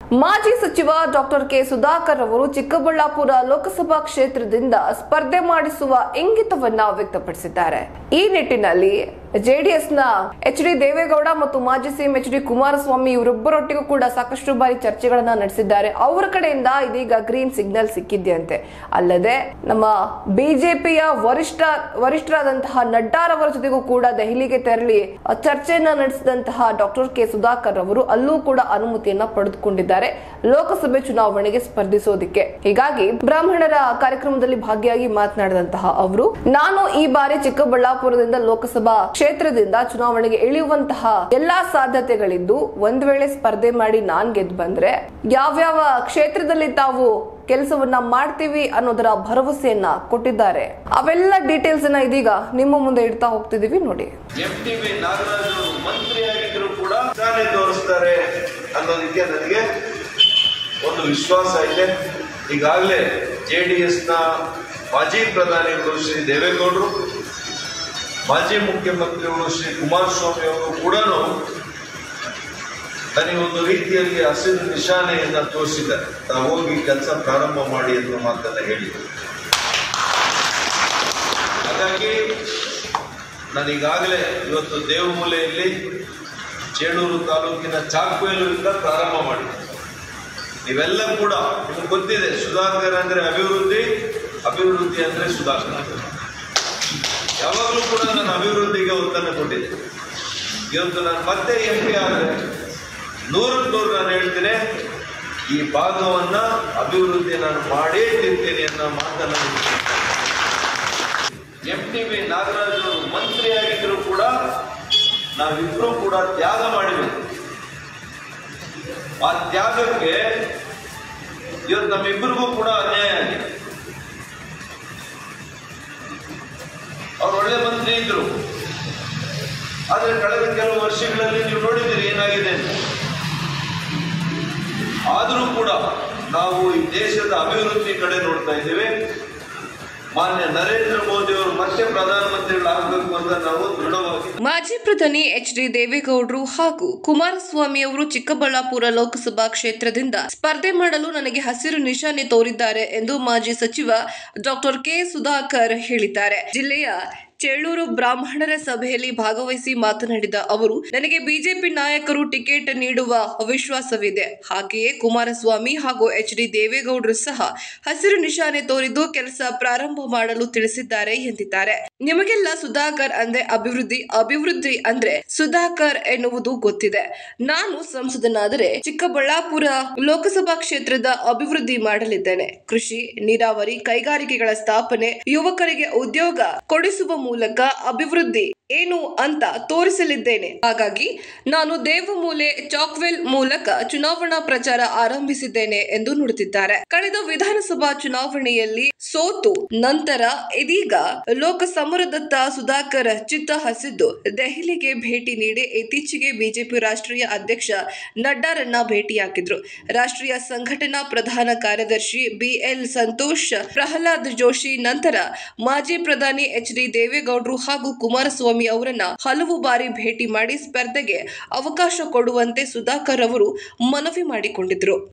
ಮಾಜಿ ಸಚಿವ doctor K Sudhakar ಅವರು ಚಿಕ್ಕಬಳ್ಳಾಪುರ ಲೋಕಸಭಾ ಕ್ಷೇತ್ರದಿಂದ ಸ್ಪರ್ಧೆ ಮಾಡಿಸುವ ಇಂಗಿತವನ್ನ ವ್ಯಕ್ತಪಡಿಸಿದ್ದಾರೆ. ಈ ನಿಟ್ಟಿನಲ್ಲಿ ಜೆಡಿಎಸ್ನ ಎಚ್.ಡಿ. ದೇವೇಗೌಡ ಮತ್ತು ಮಾಜಿ ಸಿಎಂ ಎಚ್.ಡಿ. ಕುಮಾರಸ್ವಾಮಿ ಇವರಿಬ್ಬರೊಟ್ಟಿಗೂ ಕೂಡ ಸಾಕಷ್ಟು ಬಾರಿ ಚರ್ಚೆಗಳನ್ನ ನಡೆಸಿದ್ದಾರೆ. ಅವರ ಕಡೆಯಿಂದ ಇದೀಗ ಗ್ರೀನ್ ಸಿಗ್ನಲ್ ಸಿಕ್ಕಿದೆಯಂತೆ. ಅಲ್ಲದೆ ನಮ್ಮ ಬಿಜೆಪಿಯ ವರಿಷ್ಠರಾದಂತಹ ನಡ್ಡಾರವರ ಜೊತೆಗೂ ಕೂಡ ದೆಹಲಿಗೆ ತೆರಳಿ ಚರ್ಚೆಯನ್ನ ನಡೆಸಿದಂತಹ ಡಾಕ್ಟರ್ ಕೆ ಸುಧಾಕರ್ ಅವರು ಅಲ್ಲೂ ಕೂಡ ಅನುಮತಿಯನ್ನ ಪಡೆದುಕೊಂಡಿದ್ದಾರೆ ಲೋಕಸಭೆ ಚುನಾವಣೆಗೆ ಸ್ಪರ್ಧಿಸೋದಕ್ಕೆ. ಹೀಗಾಗಿ ಬ್ರಾಹ್ಮಣರ ಕಾರ್ಯಕ್ರಮದಲ್ಲಿ ಭಾಗಿಯಾಗಿ ಮಾತನಾಡಿದಂತಹ ಅವರು, ನಾನು ಈ ಬಾರಿ ಚಿಕ್ಕಬಳ್ಳಾಪುರದಿಂದ ಲೋಕಸಭಾ ಕ್ಷೇತ್ರದಿಂದ ಚುನಾವಣೆಗೆ ಇಳಿಯುವಂತಹ ಎಲ್ಲಾ ಸಾಧ್ಯತೆಗಳಿದ್ದು, ಒಂದ್ ವೇಳೆ ಸ್ಪರ್ಧೆ ಮಾಡಿ ನಾನ್ ಗೆದ್ದು ಬಂದ್ರೆ ಯಾವ್ಯಾವ ಕ್ಷೇತ್ರದಲ್ಲಿ ತಾವು ಕೆಲಸವನ್ನ ಮಾಡ್ತೀವಿ ಅನ್ನೋದರ ಭರವಸೆಯನ್ನ ಕೊಟ್ಟಿದ್ದಾರೆ. ಅವೆಲ್ಲ ಡೀಟೇಲ್ಸ್ ಅನ್ನ ಇದೀಗ ನಿಮ್ಮ ಮುಂದೆ ಇಡ್ತಾ ಹೋಗ್ತಿದೀವಿ, ನೋಡಿ. ಎಂಟಿಬಿ ನಾಗರಾಜ್ ಅವರು ಮಂತ್ರಿಯಾಗಿದ್ರು ಕೂಡ ತೋರಿಸ್ತಾರೆ ಅನ್ನೋದಕ್ಕೆ ನನಗೆ ಒಂದು ವಿಶ್ವಾಸ ಇದೆ. ಈಗಾಗಲೇ ಜೆಡಿಎಸ್ನ ಮಾಜಿ ಪ್ರಧಾನಿಗಳು ಶ್ರೀ ದೇವೇಗೌಡರು, ಮಾಜಿ ಮುಖ್ಯಮಂತ್ರಿಗಳು ಶ್ರೀ ಕುಮಾರಸ್ವಾಮಿ ಅವರು ಕೂಡ ನನಗೆ ಒಂದು ರೀತಿಯಲ್ಲಿ ಹಸಿರು ನಿಶಾನೆಯನ್ನ ತೋರಿಸಿದ್ದಾರೆ. ತಾವು ಹೋಗಿ ಕೆಲಸ ಪ್ರಾರಂಭ ಮಾಡಿ ಅನ್ನೋ ಮಾತನ್ನ ಹೇಳಿದರು. ಹಾಗಾಗಿ ನಾನೀಗಾಗಲೇ ಇವತ್ತು ದೇವಮೂಲೆಯಲ್ಲಿ ಚೇಳೂರು ತಾಲೂಕಿನ ಚಾಕ್ವೇಲೂರಿಂದ ಪ್ರಾರಂಭ ಮಾಡಿದ್ದೆ. ನೀವೆಲ್ಲ ಕೂಡ ನಿಮ್ಗೆ ಗೊತ್ತಿದೆ, ಸುಧಾಕರ್ ಅಂದ್ರೆ ಅಭಿವೃದ್ಧಿ, ಅಭಿವೃದ್ಧಿ ಅಂದ್ರೆ ಸುಧಾಕರ್. ಯಾವಾಗಲೂ ಕೂಡ ನಾನು ಅಭಿವೃದ್ಧಿಗೆ ಒತ್ತನ್ನು ಕೊಟ್ಟಿದ್ದೆ. ಇವತ್ತು ನಾನು ಮತ್ತೆ MP ಆದರೆ 100% ನಾನು ಹೇಳ್ತೇನೆ, ಈ ಭಾಗವನ್ನ ಅಭಿವೃದ್ಧಿ ನಾನು ಮಾಡೇ ತಿಂತೇನೆ ಅನ್ನೋ ಮಾತನ್ನು ಎಂಟಿಬಿ ನಾಗರಾಜ್ ಅವರು ಮಂತ್ರಿಯಾಗಿದ್ರು ಕೂಡ ನಾವಿಬ್ರು ಕೂಡ ತ್ಯಾಗ ಮಾಡಿದ್ವಿ. ಆ ತ್ಯಾಗಕ್ಕೆ ಇವತ್ತು ನಮ್ಮಿಬ್ಬರಿಗೂ ಕೂಡ ಅನ್ಯಾಯ ಆಗಿದೆ. ಅವ್ರು ಒಳ್ಳೆ ಮಂತ್ರಿ ಇದ್ರು, ಆದ್ರೆ ಕಳೆದ ಕೆಲವು ವರ್ಷಗಳಲ್ಲಿ ನೀವು ನೋಡಿದ್ದೀರಿ ಏನಾಗಿದೆ ಅಂತ. ಆದರೂ ಕೂಡ ನಾವು ಈ ದೇಶದ ಅಭಿವೃದ್ಧಿ ಕಡೆ ನೋಡ್ತಾ ಇದ್ದೇವೆ. ಮಾನ್ಯ ನರೇಂದ್ರ ಮೋದಿ ಅವರು ಮತ್ತೆ ಪ್ರಧಾನಮಂತ್ರಿಗಳಾಗಬೇಕು ಅಂತ ನಾವು ದೃಢವಾಗಿ. ಮಾಜಿ ಪ್ರಧಾನಿ ಎಚ್.ಡಿ. ದೇವೇಗೌಡರು ಹಾಗೂ ಕುಮಾರಸ್ವಾಮಿ ಅವರು ಚಿಕ್ಕಬಳ್ಳಾಪುರ ಲೋಕಸಭಾ ಕ್ಷೇತ್ರದಿಂದ ಸ್ಪರ್ಧೆ ಮಾಡಲು ನನಗೆ ಹಸಿರು ನಿಶಾನೆ ತೋರಿದ್ದಾರೆ ಎಂದು ಮಾಜಿ ಸಚಿವ ಡಾಕ್ಟರ್ ಕೆ ಸುಧಾಕರ್ ಹೇಳಿದ್ದಾರೆ. ಜಿಲ್ಲೆಯ ಚೇಳೂರು ಬ್ರಾಹ್ಮಣರ ಸಭೆಯಲ್ಲಿ ಭಾಗವಹಿಸಿ ಮಾತನಾಡಿದ ಅವರು, ನನಗೆ ಬಿಜೆಪಿ ನಾಯಕರು ಟಿಕೆಟ್ ನೀಡುವ ವಿಶ್ವಾಸವಿದೆ. ಹಾಗೆಯೇ ಕುಮಾರಸ್ವಾಮಿ ಹಾಗೂ ಎಚ್.ಡಿ. ದೇವೇಗೌಡರು ಸಹ ಹಸಿರು ನಿಶಾನೆ ತೋರಿದ್ದು ಕೆಲಸ ಪ್ರಾರಂಭ ಮಾಡಲು ತಿಳಿಸಿದ್ದಾರೆ ಎಂದಿದ್ದಾರೆ. ನಿಮಗೆಲ್ಲ ಸುಧಾಕರ್ ಅಂದ್ರೆ ಅಭಿವೃದ್ಧಿ, ಅಭಿವೃದ್ಧಿ ಅಂದ್ರೆ ಸುಧಾಕರ್ ಎನ್ನುವುದು ಗೊತ್ತಿದೆ. ನಾನು ಸಂಸದನಾದರೆ ಚಿಕ್ಕಬಳ್ಳಾಪುರ ಲೋಕಸಭಾ ಕ್ಷೇತ್ರದ ಅಭಿವೃದ್ಧಿ ಮಾಡಲಿದ್ದೇನೆ. ಕೃಷಿ, ನೀರಾವರಿ, ಕೈಗಾರಿಕೆಗಳ ಸ್ಥಾಪನೆ, ಯುವಕರಿಗೆ ಉದ್ಯೋಗ ಕೊಡಿಸುವ ಮೂಲಕ ಅಭಿವೃದ್ಧಿ ಏನು ಅಂತ ತೋರಿಸಲಿದ್ದೇನೆ. ಹಾಗಾಗಿ ನಾನು ದೇವಮೂಲೆ ಚಾಕ್ವೆಲ್ ಮೂಲಕ ಚುನಾವಣಾ ಪ್ರಚಾರ ಆರಂಭಿಸಿದ್ದೇನೆ ಎಂದು ನುಡಿದಿದ್ದಾರೆ. ಕಳೆದ ವಿಧಾನಸಭಾ ಚುನಾವಣೆಯಲ್ಲಿ ಸೋತು ನಂತರ ಇದೀಗ ಲೋಕಸಮರದತ್ತ ಸುಧಾಕರ್ ಚಿತ್ತ ಹಸಿದ್ದು ದೆಹಲಿಗೆ ಭೇಟಿ ನೀಡಿ ಇತ್ತೀಚೆಗೆ ಬಿಜೆಪಿ ರಾಷ್ಟ್ರೀಯ ಅಧ್ಯಕ್ಷ ನಡ್ಡಾರನ್ನ ಭೇಟಿಯಾಗಿದ್ರು. ರಾಷ್ಟ್ರೀಯ ಸಂಘಟನಾ ಪ್ರಧಾನ ಕಾರ್ಯದರ್ಶಿ BL ಸಂತೋಷ್, ಪ್ರಹ್ಲಾದ್ ಜೋಶಿ ನಂತರ ಮಾಜಿ ಪ್ರಧಾನಿ ಎಚ್.ಡಿ. ದೇವೇಗೌಡರು ಹಾಗೂ ಕುಮಾರಸ್ವಾಮಿ ಅವರನ್ನ ಹಲವು ಬಾರಿ ಭೇಟಿ ಮಾಡಿ ಸ್ಪರ್ಧೆಗೆ ಅವಕಾಶ ಕೊಡುವಂತೆ ಸುಧಾಕರ್ ಅವರು ಮನವಿ ಮಾಡಿಕೊಂಡಿದ್ರು.